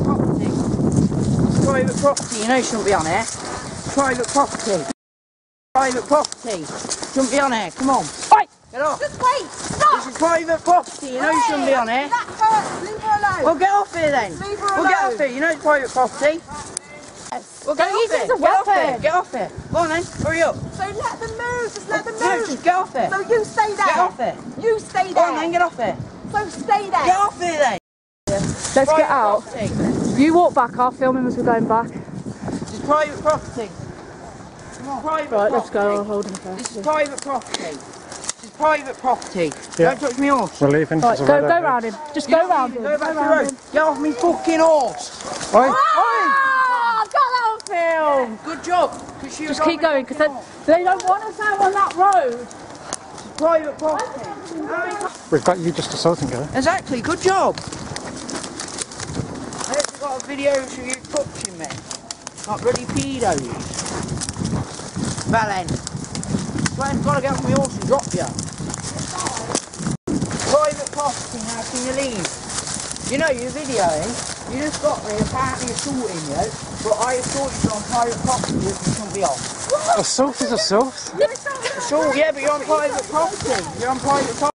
property. It's private property, you know you shouldn't be on here. Private property. Private property. Shouldn't be on here, come on. Oi! Get off. Just wait, stop! This is private property, you know you shouldn't be on here. Let her, leave her alone. Well, get off here then. Leave her alone. Well, get off here, you know it's private property. Well, get off here. Get off here. Get off here. Go on then, hurry up. So let them move, just let them move. No, just get off here. So you stay there. Get off here. You stay there. Go on then, get off here. So stay there. Get off here then. Let's get out. Property. You walk back, I'll film him as we're going back. This is private property. Come on. Private Right, property. let's go, I'll hold him first. This is private property. This is private property. Yeah. Don't touch me horse. We're leaving. Right, go round him. Just go round him. Go back to the road. Get off me fucking horse. Oi. Ah, I've got that on film. Good job. Just keep going, because they don't want us out on that road. Private property. We've got you just assaulting her. Exactly, good job. I hope you got a video of you touching me. Not bloody pedos. Well then. I've got to get off my horse and drop you. Private property, now can you leave? You know you're videoing. You just got me apparently assaulting you, but I assaulted you on private property which you shouldn't be on. Assault is assault. Assault, yeah, but you're on private property. You're on private property.